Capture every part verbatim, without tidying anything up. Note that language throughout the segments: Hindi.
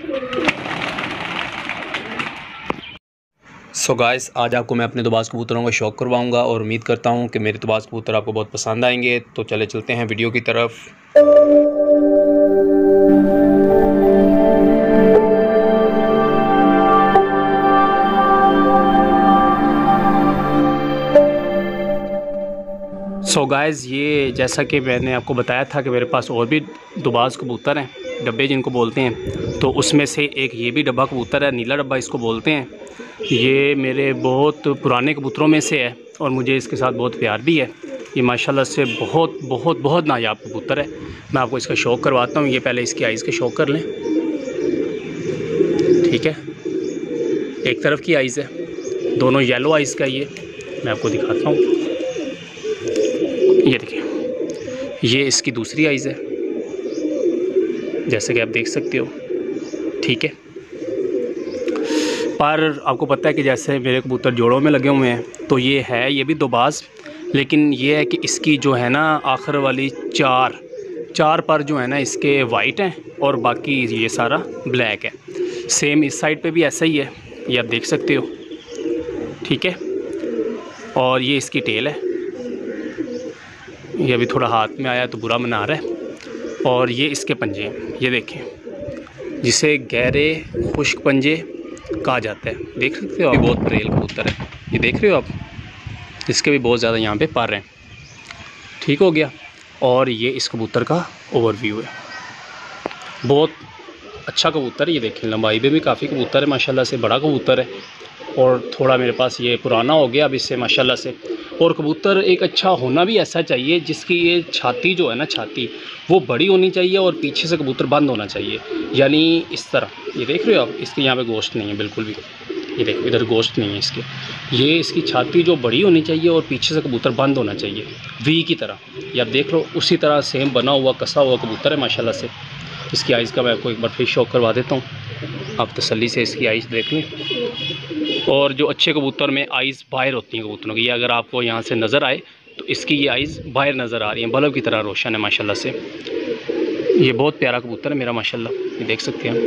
सो गाइस, आज आपको मैं अपने दुबास कबूतरों का शौक़ करवाऊंगा और उम्मीद करता हूं कि मेरे दुबास कबूतर आपको बहुत पसंद आएंगे। तो चले चलते हैं वीडियो की तरफ। सो गाइस, ये जैसा कि मैंने आपको बताया था कि मेरे पास और भी दुबास कबूतर हैं, डब्बे जिनको बोलते हैं। तो उसमें से एक ये भी डब्बा कबूतर है, नीला डब्बा इसको बोलते हैं। ये मेरे बहुत पुराने कबूतरों में से है और मुझे इसके साथ बहुत प्यार भी है। ये माशाल्लाह से बहुत बहुत बहुत नायाब कबूतर है। मैं आपको इसका शौक़ करवाता हूँ। ये पहले इसकी आइज़ के शौक़ कर लें। ठीक है, एक तरफ की आइज़ है, दोनों येलो आइज़ का। ये मैं आपको दिखाता हूँ। ये देखिए, ये इसकी दूसरी आइज़ है, जैसे कि आप देख सकते हो। ठीक है, पर आपको पता है कि जैसे मेरे कबूतर जोड़ों में लगे हुए हैं, तो ये है ये भी दुबास, लेकिन ये है कि इसकी जो है ना आखिर वाली चार चार पर जो है ना इसके वाइट हैं और बाकी ये सारा ब्लैक है। सेम इस साइड पे भी ऐसा ही है, ये आप देख सकते हो। ठीक है, और ये इसकी टेल है। ये अभी थोड़ा हाथ में आया तो बुरा मना रहा है। और ये इसके पंजे हैं, ये देखें, जिसे गहरे खुश्क पंजे कहा जाता है। देख सकते हो आप, बहुत बरेल कबूतर है। ये देख रहे हो आप, इसके भी बहुत ज़्यादा यहाँ पे पर हैं। ठीक हो गया। और ये इस कबूतर का ओवरव्यू है। बहुत अच्छा कबूतर है। ये देखें, लंबाई में भी काफ़ी कबूतर है माशाल्लाह से, बड़ा कबूतर है। और थोड़ा मेरे पास ये पुराना हो गया अब इससे माशाल्लाह से। और कबूतर एक अच्छा होना भी ऐसा चाहिए जिसकी ये छाती जो है ना, छाती वो बड़ी होनी चाहिए और पीछे से कबूतर बंद होना चाहिए, यानी इस तरह। ये देख रहे हो आप, इसके यहाँ पे गोश्त नहीं है बिल्कुल भी। ये देखो, इधर गोश्त नहीं है इसके। ये इसकी छाती जो बड़ी होनी चाहिए और पीछे से कबूतर बंद होना चाहिए, वी की तरह। ये आप देख लो, उसी तरह सेम बना हुआ कसा हुआ कबूतर है माशाल्लाह से। इसकी आइज़ का मैं आपको एक बार फिर शौक़ करवा देता हूँ, आप तसल्ली से इसकी आइज़ देख लें। और जो अच्छे कबूतर में आइज़ बाहर होती हैं कबूतरों की, ये अगर आपको यहाँ से नज़र आए तो इसकी ये आइज़ बाहर नज़र आ रही हैं, बल्ब की तरह रोशन है माशाल्लाह से। ये बहुत प्यारा कबूतर है मेरा माशाल्लाह, ये देख सकते हैं।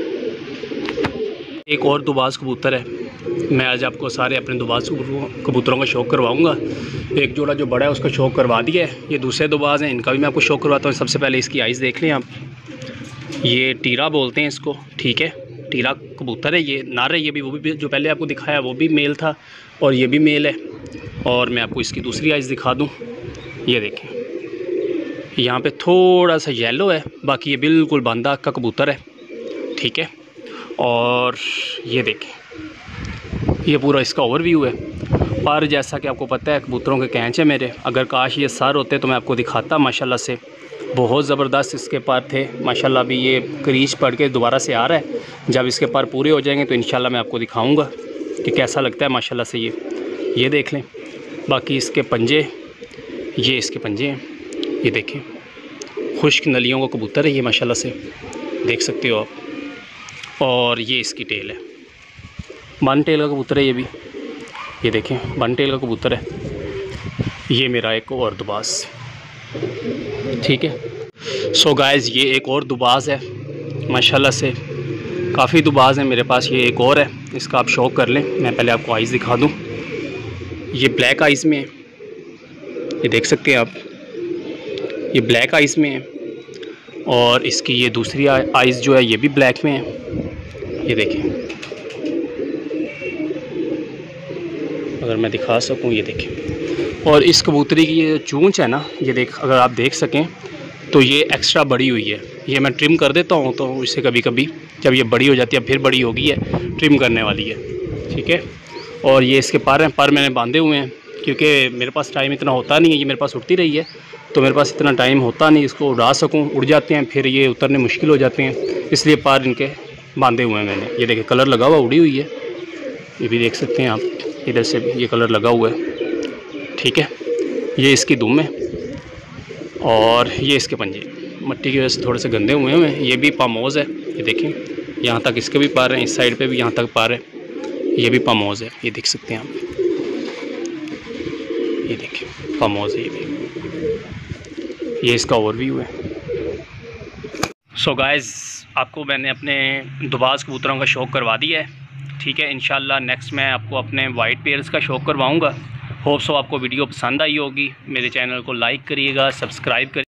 एक और दुबास कबूतर है। मैं आज आपको सारे अपने दुबास कबूतरों का शौक़ करवाऊँगा। एक जोड़ा जो बड़ा है उसका शौक़ करवा दिया है। ये दूसरे दुबास हैं, इनका भी मैं आपको शौक़ करवाता हूँ। सबसे पहले इसकी आइज़ देख लें आप। ये टीरा बोलते हैं इसको। ठीक है, टीरा कबूतर है ये, नर है ये भी। वो भी जो पहले आपको दिखाया वो भी मेल था और ये भी मेल है। और मैं आपको इसकी दूसरी आइज़ दिखा दूं। ये देखें, यहाँ पे थोड़ा सा येलो है, बाकी ये बिल्कुल बांदा का कबूतर है। ठीक है, और ये देखें, ये पूरा इसका ओवरव्यू है। पर जैसा कि आपको पता है कबूतरों के कैंच है मेरे, अगर काश ये सर होते तो मैं आपको दिखाता माशाल्लाह से। बहुत ज़बरदस्त इसके पर थे माशाल्लाह। अभी ये क्रीच पड़ के दोबारा से आ रहा है। जब इसके पर पूरे हो जाएंगे तो इंशाल्लाह मैं आपको दिखाऊंगा कि कैसा लगता है माशाल्लाह से। ये ये देख लें, बाकी इसके पंजे, ये इसके पंजे हैं। ये देखें, खुश्क नलियों का कबूतर है ये माशाल्लाह से, देख सकते हो आप। और ये इसकी टेल है, बन टेल का कबूतर है ये भी। ये देखें, बन टेल का कबूतर है ये मेरा एक और दुबास। ठीक है, सो गाइस, ये एक और दुबास है माशाल्लाह से। काफ़ी दुबास है मेरे पास, ये एक और है, इसका आप शौक़ कर लें। मैं पहले आपको आइज़ दिखा दूं। ये ब्लैक आइज़ में है, ये देख सकते हैं आप, ये ब्लैक आइज़ में है। और इसकी ये दूसरी आइज़ जो है ये भी ब्लैक में है। ये देखें, अगर मैं दिखा सकूं, ये देखें। और इस कबूतरी की ये चूंच है ना, ये देख, अगर आप देख सकें तो ये एक्स्ट्रा बड़ी हुई है। ये मैं ट्रिम कर देता हूँ तो इसे कभी कभी जब ये बड़ी हो जाती है, फिर बड़ी हो गई है, ट्रिम करने वाली है। ठीक है, और ये इसके पर हैं, पर मैंने बांधे हुए हैं क्योंकि मेरे पास टाइम इतना होता नहीं है। ये मेरे पास उड़ती रही है तो मेरे पास इतना टाइम होता नहीं इसको उड़ा सकूँ, उड़ जाते हैं फिर ये उतरने मुश्किल हो जाते हैं, इसलिए पर इनके बांधे हुए हैं मैंने। ये देखिए, कलर लगा हुआ, उड़ी हुई है, ये भी देख सकते हैं आप। इधर से भी ये कलर लगा हुआ है। ठीक है, ये इसकी दुम है और ये इसके पंजे मट्टी की वजह से थोड़े से गंदे हुए हैं। ये भी पामोज़ है, ये देखें, यहाँ तक इसके भी पार हैं, इस साइड पे भी यहाँ तक पार है। ये भी पामोज़ है, ये देख सकते हैं आप। ये देखें, पामोज़ है ये भी। ये इसका ओवरव्यू है। सो गाइस, आपको मैंने अपने दुबाज कबूतरों का शौक़ करवा दिया है, ठीक है। इंशाल्लाह नेक्स्ट मैं आपको अपने वाइट पेयर्स का शौक़ करवाऊँगा। होप सो आपको वीडियो पसंद आई होगी। मेरे चैनल को लाइक करिएगा, सब्सक्राइब करिए।